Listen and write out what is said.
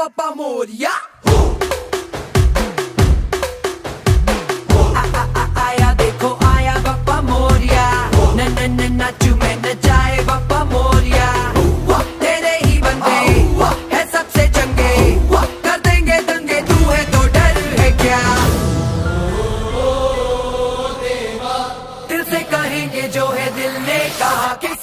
बापा मोरिया। आया देखो आया बापा मोरिया, न न न नाचू मैं न जाए बापा मोरिया। तेरे ही बंदे है सबसे चंगे, कर देंगे दंगे, तू है तो डर है क्या। दिल से कहेंगे जो है दिल ने कहा कि